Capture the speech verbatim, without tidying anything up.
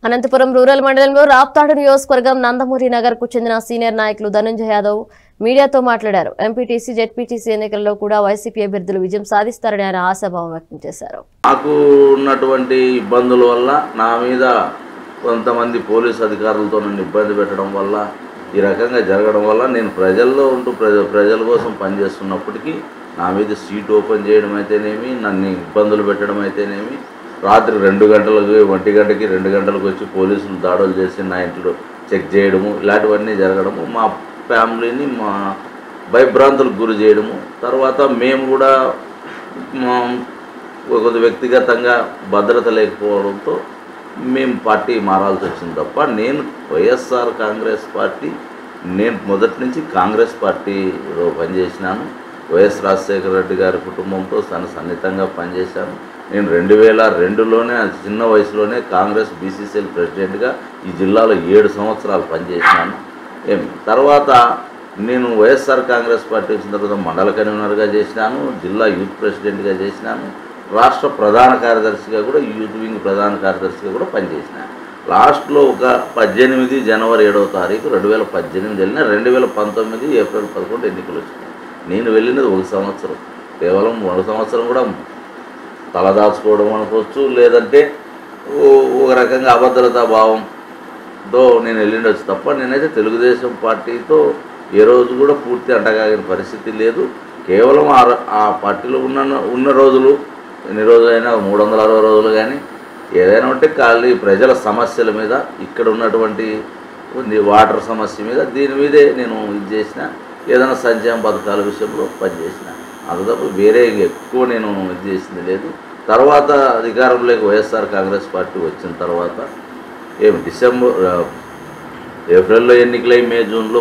Anantapuram rural మండలంలో రాప్తాడు నియోజకవర్గం నందమూరి నగర్ కు చెందిన సీనియర్ నాయకులు ధనంజయ యాదవ్ మీడియాతో మాట్లాడారు. ఎంపీటీసీ జెడ్పీటీసీ ఎన్నికల్లో కూడా వైసీపీ అభ్యర్థులు విజయం సాధిస్తారని ఆయన ఆశాభావం వ్యక్తం చేశారు. నాకు ఉన్నటువంటి ఇబ్బందుల వల్ల నా మీద కొంతమంది పోలీసు అధికారులతో నన్ను ఇబ్బంది పెట్టడం వల్ల ఈ రకంగా జరగడం వల్ల నేను ప్రజల్లో ఉంటూ ప్రజ ప్రజల కోసం పనిచేస్తున్నప్పటికీ నా మీద సీట్ ఓపెన్ చేయడం అయితేనేమి, నన్ను ఇబ్బందులు పెట్టడం అయితేనేమి, రాత్రి రెండు గంటలకు ఒంటి గంటకి రెండు గంటలకు వచ్చి పోలీసులు దాడులు చేసి నా ఇంట్లో చెక్ చేయడము, ఇలాంటివన్నీ జరగడము, మా ఫ్యామిలీని మా భయభ్రాంతులకు గురి చేయడము, తర్వాత మేము కూడా కొంత వ్యక్తిగతంగా భద్రత లేకపోవడంతో మేము పార్టీ మారాల్సి వచ్చింది తప్ప నేను వైఎస్ఆర్ కాంగ్రెస్ పార్టీ నేను మొదటి నుంచి కాంగ్రెస్ పార్టీలో పనిచేసినాను. వైఎస్ రాజశేఖర రెడ్డి గారి కుటుంబంతో తను సన్నిహితంగా పనిచేశాను. నేను రెండు వేల రెండులోనే చిన్న వయసులోనే కాంగ్రెస్ బీసీసీఎల్ ప్రెసిడెంట్గా ఈ జిల్లాలో ఏడు సంవత్సరాలు పనిచేసినాను. ఏం తర్వాత నేను వైఎస్ఆర్ కాంగ్రెస్ పార్టీ వచ్చిన తర్వాత మండల కన్వీనర్గా చేసినాను, జిల్లా యూత్ ప్రెసిడెంట్గా చేసినాను, రాష్ట్ర ప్రధాన కార్యదర్శిగా కూడా యూత్ వింగ్ ప్రధాన కార్యదర్శిగా కూడా పనిచేసినాను. లాస్ట్లో ఒక పద్దెనిమిది జనవరి ఏడవ తారీఖు రెండు వేల పద్దెనిమిది వెళ్ళిన రెండు వేల పంతొమ్మిది ఏప్రిల్ పదకొండు ఎన్నికలు వచ్చినాయి. నేను వెళ్ళినది ఒక సంవత్సరం, కేవలం ఒక సంవత్సరం కూడా తలదాచుకోవడం అనుకోవచ్చు, లేదంటే ఒక రకంగా అభద్రతా భావంతో నేను వెళ్ళిండొచ్చు తప్ప నేనైతే తెలుగుదేశం పార్టీతో ఏ రోజు కూడా పూర్తి అంటగాగిన పరిస్థితి లేదు. కేవలం ఆ ఆ పార్టీలో ఉన్న ఉన్న రోజులు ఎన్ని రోజులైనా మూడు వందల అరవై రోజులు కానీ ఏదైనా ఉంటే ఖాళీ ప్రజల సమస్యల మీద, ఇక్కడ ఉన్నటువంటి వాటర్ సమస్య మీద, దీని మీదే నేను ఇది చేసిన, ఏదైనా సంక్షేమ పథకాల విషయంలో పనిచేసిన, అంత తప్ప వేరే ఎక్కువ నేను ఇది చేసింది లేదు. తర్వాత అధికారంలోకి వైఎస్ఆర్ కాంగ్రెస్ పార్టీ వచ్చిన తర్వాత ఏమి డిసెంబర్ ఏప్రిల్లో ఎన్నికలై మే జూన్లో